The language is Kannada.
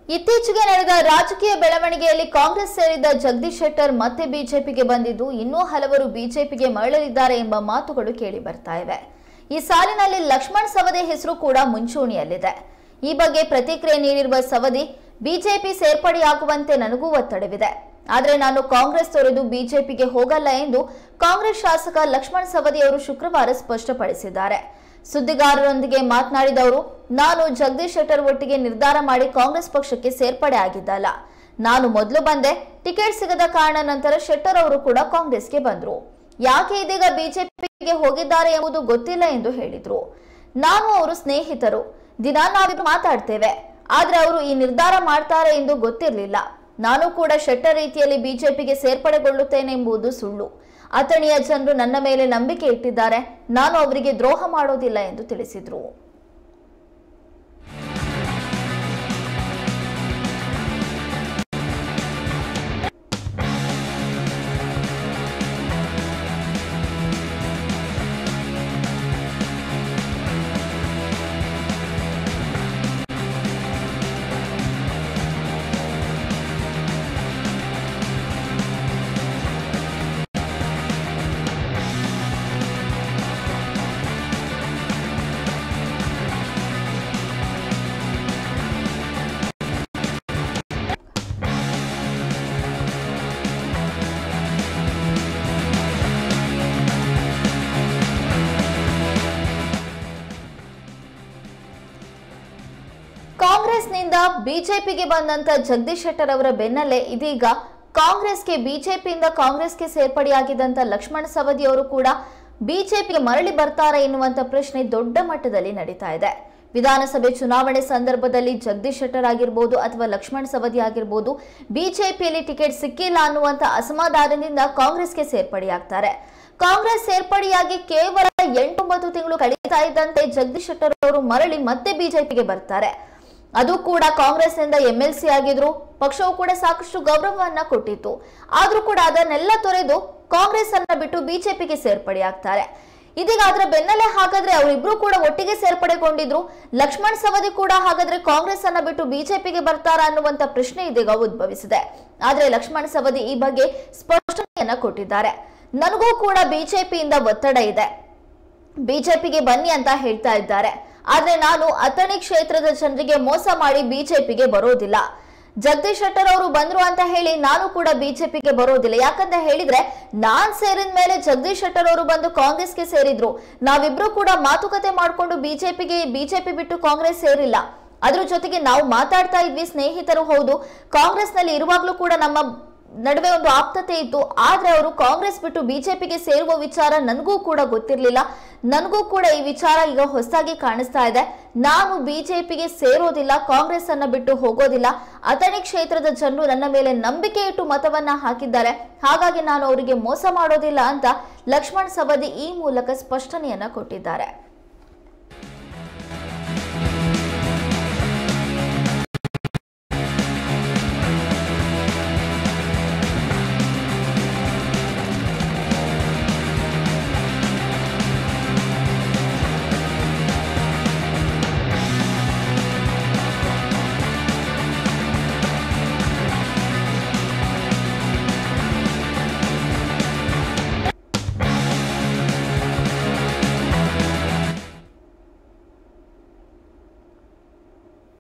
ಇತ್ತೀಚೆಗೆ ನಡೆದ ರಾಜಕೀಯ ಬೆಳವಣಿಗೆಯಲ್ಲಿ ಕಾಂಗ್ರೆಸ್ ಸೇರಿದ ಜಗದೀಶ್ ಶೆಟ್ಟರ್ ಮತ್ತೆ ಬಿಜೆಪಿಗೆ ಬಂದಿದ್ದು ಇನ್ನೂ ಹಲವರು ಬಿಜೆಪಿಗೆ ಮರಳಲಿದ್ದಾರೆ ಎಂಬ ಮಾತುಗಳು ಕೇಳಿ ಬರ್ತಾ ಇವೆ. ಈ ಸಾಲಿನಲ್ಲಿ ಲಕ್ಷ್ಮಣ್ ಸವದಿ ಹೆಸರು ಕೂಡ ಮುಂಚೂಣಿಯಲ್ಲಿದೆ. ಈ ಬಗ್ಗೆ ಪ್ರತಿಕ್ರಿಯೆ ನೀಡಿರುವ ಸವದಿ, ಬಿಜೆಪಿ ಸೇರ್ಪಡೆಯಾಗುವಂತೆ ನನಗೂ ಒತ್ತಡವಿದೆ, ಆದರೆ ನಾನು ಕಾಂಗ್ರೆಸ್ ತೊರೆದು ಬಿಜೆಪಿಗೆ ಹೋಗಲ್ಲ ಎಂದು ಕಾಂಗ್ರೆಸ್ ಶಾಸಕ ಲಕ್ಷ್ಮಣ್ ಸವದಿ ಅವರು ಶುಕ್ರವಾರ ಸ್ಪಷ್ಟಪಡಿಸಿದ್ದಾರೆ. ಸುದ್ದಿಗಾರರೊಂದಿಗೆ ಮಾತನಾಡಿದ ಅವರು, ನಾನು ಜಗದೀಶ್ ಶೆಟ್ಟರ್ ಒಟ್ಟಿಗೆ ನಿರ್ಧಾರ ಮಾಡಿ ಕಾಂಗ್ರೆಸ್ ಪಕ್ಷಕ್ಕೆ ಸೇರ್ಪಡೆ ಆಗಿದ್ದಲ್ಲ. ನಾನು ಮೊದಲು ಬಂದೆ, ಟಿಕೆಟ್ ಸಿಗದ ಕಾರಣ ನಂತರ ಶೆಟ್ಟರ್ ಅವರು ಕೂಡ ಕಾಂಗ್ರೆಸ್ಗೆ ಬಂದ್ರು. ಯಾಕೆ ಇದೀಗ ಬಿಜೆಪಿಗೆ ಹೋಗಿದ್ದಾರೆ ಎಂಬುದು ಗೊತ್ತಿಲ್ಲ ಎಂದು ಹೇಳಿದ್ರು. ನಾನು ಅವರು ಸ್ನೇಹಿತರು, ದಿನ ನಾವಿಬ್ರು ಮಾತಾಡ್ತೇವೆ, ಆದ್ರೆ ಅವರು ಈ ನಿರ್ಧಾರ ಮಾಡ್ತಾರೆ ಎಂದು ಗೊತ್ತಿರಲಿಲ್ಲ. ನಾನು ಕೂಡ ಶೆಟ್ಟರ್ ರೀತಿಯಲ್ಲಿ ಬಿಜೆಪಿಗೆ ಸೇರ್ಪಡೆಗೊಳ್ಳುತ್ತೇನೆ ಎಂಬುದು ಸುಳ್ಳು. ಅಥಣಿಯ ಜನರು ನನ್ನ ಮೇಲೆ ನಂಬಿಕೆ ಇಟ್ಟಿದ್ದಾರೆ, ನಾನು ಅವರಿಗೆ ದ್ರೋಹ ಮಾಡೋದಿಲ್ಲ ಎಂದು ತಿಳಿಸಿದರು. ಕಾಂಗ್ರೆಸ್ನಿಂದ ಬಿಜೆಪಿಗೆ ಬಂದಂತ ಜಗದೀಶ್ ಶೆಟ್ಟರ್ ಅವರ ಬೆನ್ನಲ್ಲೇ ಇದೀಗ ಕಾಂಗ್ರೆಸ್ಗೆ ಬಿಜೆಪಿಯಿಂದ ಕಾಂಗ್ರೆಸ್ಗೆ ಸೇರ್ಪಡೆಯಾಗಿದ್ದಂತ ಲಕ್ಷ್ಮಣ್ ಸವದಿ ಅವರು ಕೂಡ ಬಿಜೆಪಿಗೆ ಮರಳಿ ಬರ್ತಾರೆ ಎನ್ನುವಂತ ಪ್ರಶ್ನೆ ದೊಡ್ಡ ಮಟ್ಟದಲ್ಲಿ ನಡೀತಾ ಇದೆ. ವಿಧಾನಸಭೆ ಚುನಾವಣೆ ಸಂದರ್ಭದಲ್ಲಿ ಜಗದೀಶ್ ಶೆಟ್ಟರ್ ಆಗಿರಬಹುದು ಅಥವಾ ಲಕ್ಷ್ಮಣ್ ಸವದಿ ಆಗಿರಬಹುದು, ಬಿಜೆಪಿಯಲ್ಲಿ ಟಿಕೆಟ್ ಸಿಕ್ಕಿಲ್ಲ ಅನ್ನುವಂತ ಅಸಮಾಧಾನದಿಂದ ಕಾಂಗ್ರೆಸ್ಗೆ ಸೇರ್ಪಡೆಯಾಗ್ತಾರೆ. ಕಾಂಗ್ರೆಸ್ ಸೇರ್ಪಡೆಯಾಗಿ ಕೇವಲ 8-9 ತಿಂಗಳು ಕಳೀತಾ ಇದ್ದಂತೆ ಜಗದೀಶ್ ಶೆಟ್ಟರ್ ಅವರು ಮರಳಿ ಮತ್ತೆ ಬಿಜೆಪಿಗೆ ಬರ್ತಾರೆ. ಅದು ಕೂಡ ಕಾಂಗ್ರೆಸ್ನಿಂದ ಎಂಎಲ್ಸಿ ಆಗಿದ್ರು. ಪಕ್ಷವು ಕೂಡ ಸಾಕಷ್ಟು ಗೌರವವನ್ನ ಕೊಟ್ಟಿತ್ತು. ಆದ್ರೂ ಕೂಡ ಅದನ್ನೆಲ್ಲ ತೊರೆದು ಕಾಂಗ್ರೆಸ್ ಅನ್ನ ಬಿಟ್ಟು ಬಿಜೆಪಿಗೆ ಸೇರ್ಪಡೆಯಾಗ್ತಾರೆ. ಇದೀಗ ಅದರ ಬೆನ್ನಲ್ಲೇ ಹಾಗಾದ್ರೆ ಅವರಿಬ್ರು ಕೂಡ ಒಟ್ಟಿಗೆ ಸೇರ್ಪಡೆಗೊಂಡಿದ್ರು. ಲಕ್ಷ್ಮಣ್ ಸವದಿ ಕೂಡ ಹಾಗಾದ್ರೆ ಕಾಂಗ್ರೆಸ್ ಅನ್ನ ಬಿಟ್ಟು ಬಿಜೆಪಿಗೆ ಬರ್ತಾರಾ ಅನ್ನುವಂತ ಪ್ರಶ್ನೆ ಇದೀಗ ಉದ್ಭವಿಸಿದೆ. ಆದ್ರೆ ಲಕ್ಷ್ಮಣ್ ಸವದಿ ಈ ಬಗ್ಗೆ ಸ್ಪಷ್ಟನೆಯನ್ನ ಕೊಟ್ಟಿದ್ದಾರೆ. ನನಗೂ ಕೂಡ ಬಿಜೆಪಿಯಿಂದ ಒತ್ತಡ ಇದೆ, ಬಿಜೆಪಿಗೆ ಬನ್ನಿ ಅಂತ ಹೇಳ್ತಾ ಇದ್ದಾರೆ. ಆದ್ರೆ ನಾನು ಅಥಣಿ ಕ್ಷೇತ್ರದ ಜನರಿಗೆ ಮೋಸ ಮಾಡಿ ಬಿಜೆಪಿಗೆ ಬರೋದಿಲ್ಲ. ಜಗದೀಶ್ ಶೆಟ್ಟರ್ ಅವರು ಬಂದ್ರು ಅಂತ ಹೇಳಿ ನಾನು ಕೂಡ ಬಿಜೆಪಿಗೆ ಬರೋದಿಲ್ಲ. ಯಾಕಂತ ಹೇಳಿದ್ರೆ ನಾನ್ ಸೇರಿದ ಮೇಲೆ ಜಗದೀಶ್ ಶೆಟ್ಟರ್ ಅವರು ಬಂದು ಕಾಂಗ್ರೆಸ್ಗೆ ಸೇರಿದ್ರು. ನಾವಿಬ್ರು ಕೂಡ ಮಾತುಕತೆ ಮಾಡ್ಕೊಂಡು ಬಿಜೆಪಿ ಬಿಟ್ಟು ಕಾಂಗ್ರೆಸ್ ಸೇರಿಲ್ಲ. ಅದ್ರ ಜೊತೆಗೆ ನಾವು ಮಾತಾಡ್ತಾ ಇದ್ವಿ, ಸ್ನೇಹಿತರು ಹೌದು. ಕಾಂಗ್ರೆಸ್ ನಲ್ಲಿ ಇರುವಾಗ್ಲೂ ಕೂಡ ನಮ್ಮ ನಡುವೆ ಒಂದು ಆಪ್ತತೆ ಇತ್ತು. ಆದ್ರೆ ಅವರು ಕಾಂಗ್ರೆಸ್ ಬಿಟ್ಟು ಬಿಜೆಪಿಗೆ ಸೇರುವ ವಿಚಾರ ನನಗೂ ಕೂಡ ಗೊತ್ತಿರಲಿಲ್ಲ. ನನಗೂ ಕೂಡ ಈ ವಿಚಾರ ಈಗ ಹೊಸದಾಗಿ ಕಾಣಿಸ್ತಾ ಇದೆ. ನಾನು ಬಿಜೆಪಿಗೆ ಸೇರೋದಿಲ್ಲ, ಕಾಂಗ್ರೆಸ್ ಅನ್ನ ಬಿಟ್ಟು ಹೋಗೋದಿಲ್ಲ. ಅಥಣಿ ಕ್ಷೇತ್ರದ ಜನರು ನನ್ನ ಮೇಲೆ ನಂಬಿಕೆ ಇಟ್ಟು ಮತವನ್ನ ಹಾಕಿದ್ದಾರೆ, ಹಾಗಾಗಿ ನಾನು ಅವರಿಗೆ ಮೋಸ ಮಾಡೋದಿಲ್ಲ ಅಂತ ಲಕ್ಷ್ಮಣ್ ಸವದಿ ಈ ಮೂಲಕ ಸ್ಪಷ್ಟನೆಯನ್ನ ಕೊಟ್ಟಿದ್ದಾರೆ.